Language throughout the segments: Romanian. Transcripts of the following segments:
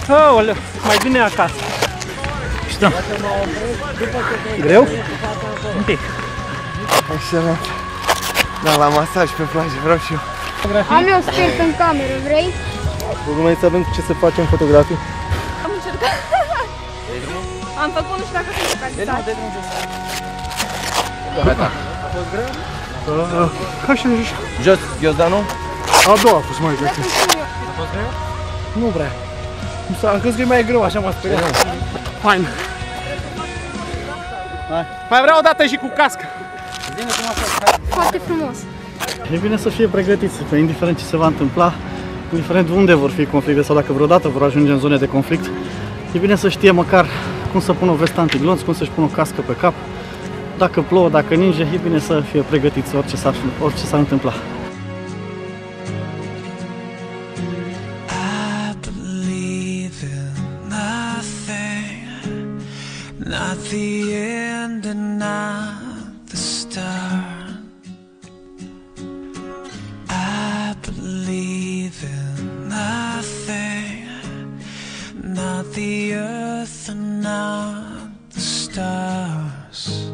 Aoleu, mai bine acasă. Și da. Greu? Un pic. Excelent. Da, la masaj pe plajă, vreau și eu. Am eu spirit în cameră, vrei? Urmăi să avem ce să facem fotografii. Am încercat. Am făcut, nu știu dacă sunt realizat. Gata. A fost greu? Așa. Jos, ghiozdanul? A doua a fost mai greu. A fost greu? Nu prea. Am crezut că e mai greu, așa m-a speriat. Fain. Mai vreau o dată și cu cască. Foarte frumos. E bine să fie pregătiți, că indiferent ce se va întâmpla, indiferent unde vor fi conflicte sau dacă vreodată vor ajunge în zone de conflict, e bine să știe măcar cum să pună o vestă antiglonț, cum să-și pună o cască pe cap. Dacă plouă, dacă ninge, e bine să fie pregătiți orice s-ar întâmpla. Not the end and not the start. I believe in nothing, not the earth and not the stars.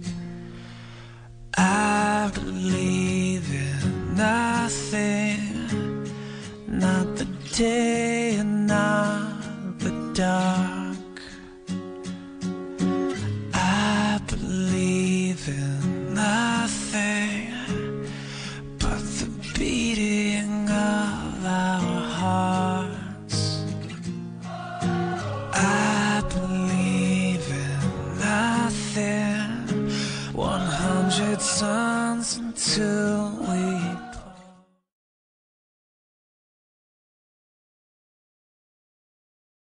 I believe in nothing, not the day and not the dark. In nothing but the beating of our hearts. I believe in nothing. 100 suns until we